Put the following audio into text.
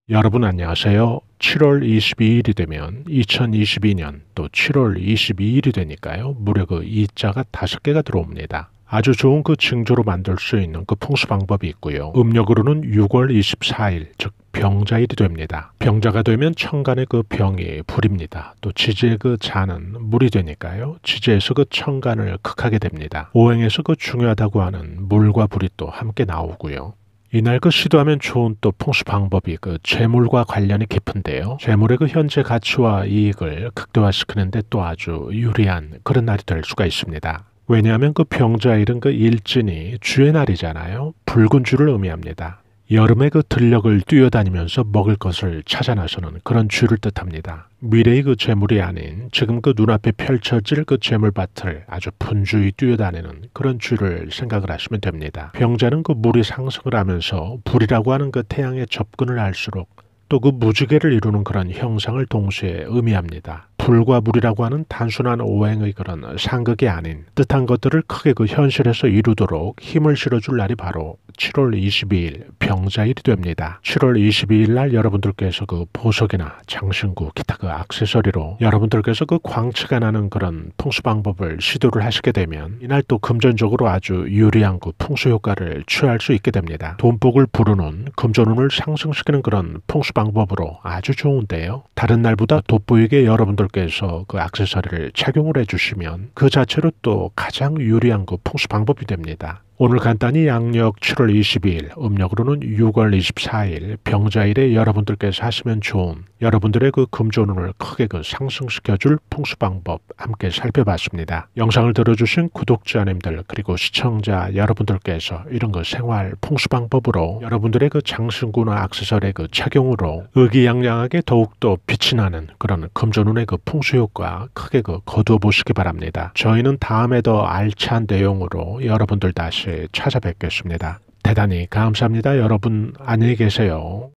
여러분 안녕하세요. 7월 22일이 되면 2022년 또 7월 22일이 되니까요. 무려 그 2자가 5개가 들어옵니다. 아주 좋은 그 징조로 만들 수 있는 그 풍수 방법이 있고요. 음력으로는 6월 24일, 즉 병자일이 됩니다. 병자가 되면 천간의 그 병이 불입니다. 또 지지의 그 자는 물이 되니까요. 지지에서 그 천간을 극하게 됩니다. 오행에서 그 중요하다고 하는 물과 불이 또 함께 나오고요. 이날 그 시도하면 좋은 또 풍수 방법이 그 재물과 관련이 깊은데요. 재물의 그 현재 가치와 이익을 극대화시키는데 또 아주 유리한 그런 날이 될 수가 있습니다. 왜냐하면 그 병자일은 그 일진이 주의 날이잖아요. 붉은 주를 의미합니다. 여름에 그 들녘을 뛰어다니면서 먹을 것을 찾아 나서는 그런 주를 뜻합니다. 미래의 그 재물이 아닌 지금 그 눈앞에 펼쳐질 그 재물밭을 아주 분주히 뛰어다니는 그런 주를 생각을 하시면 됩니다. 병자는 그 물이 상승을 하면서 불이라고 하는 그 태양에 접근을 할수록 또 그 무지개를 이루는 그런 형상을 동시에 의미합니다. 불과 물이라고 하는 단순한 오행의 그런 상극이 아닌 뜻한 것들을 크게 그 현실에서 이루도록 힘을 실어줄 날이 바로 7월 22일 병자일이 됩니다. 7월 22일 날 여러분들께서 그 보석이나 장신구 기타 그 액세서리로 여러분들께서 그 광채가 나는 그런 풍수 방법을 시도를 하시게 되면 이날 또 금전적으로 아주 유리한 그 풍수 효과를 취할 수 있게 됩니다. 돈복을 부르는 금전운을 상승시키는 그런 풍수 방법으로 아주 좋은데요. 다른 날보다 돋보이게 여러분들께서 그 액세서리를 착용을 해주시면 그 자체로 또 가장 유리한 그 풍수 방법이 됩니다. 오늘 간단히 양력 7월 22일, 음력으로는 6월 24일 병자일에 여러분들께서 하시면 좋은 여러분들의 그 금전운을 크게 그 상승시켜줄 풍수 방법 함께 살펴봤습니다. 영상을 들어주신 구독자님들 그리고 시청자 여러분들께서 이런 그 생활 풍수 방법으로 여러분들의 그 장신구나 액세서리의 그 착용으로 의기양양하게 더욱더 빛이 나는 그런 금전운의 그 풍수 효과 크게 그 거두어 보시기 바랍니다. 저희는 다음에 더 알찬 내용으로 여러분들 다시 찾아뵙겠습니다. 대단히 감사합니다. 여러분 안녕히 계세요.